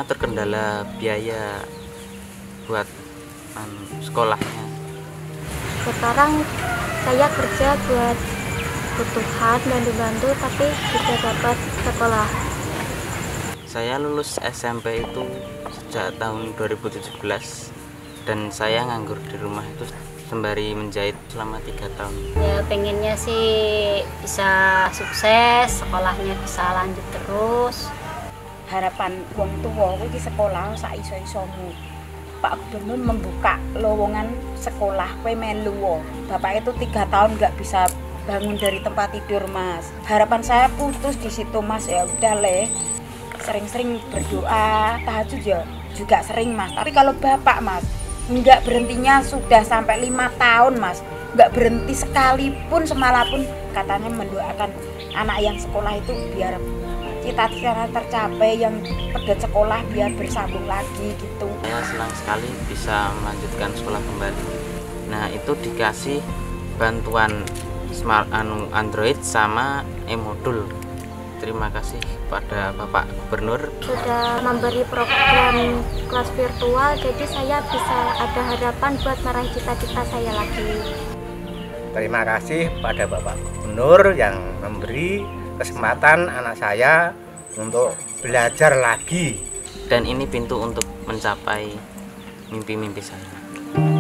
karena terkendala biaya buat sekolahnya. Sekarang saya kerja buat kebutuhan bantu-bantu tapi bisa dapat sekolah. Saya lulus SMP itu sejak tahun 2017 dan saya nganggur di rumah itu sembari menjahit selama 3 tahun. Ya pengennya sih bisa sukses, sekolahnya bisa lanjut terus. Harapan wong tua kuwi sekolah sak iso-isomu. Pak Gubernur membuka lowongan sekolah kowe melu. Bapak itu 3 tahun nggak bisa bangun dari tempat tidur, Mas. Harapan saya putus di situ, Mas. Ya udah leh. Sering-sering berdoa, tahajud ya juga sering, Mas. Tapi kalau Bapak, Mas, nggak berhentinya sudah sampai 5 tahun, Mas. Nggak berhenti sekalipun semalapun katanya mendoakan anak yang sekolah itu biar cita-cita tercapai, yang pedot sekolah biar bersambung lagi gitu. Saya senang sekali bisa melanjutkan sekolah kembali. Nah, itu dikasih bantuan smart Android sama e-modul. Terima kasih pada Bapak Gubernur Sudah memberi program kelas virtual, jadi saya bisa ada harapan buat meraih cita-cita saya lagi. Terima kasih pada Bapak Gubernur yang memberi kesempatan anak saya untuk belajar lagi. dan ini pintu untuk mencapai mimpi-mimpi saya.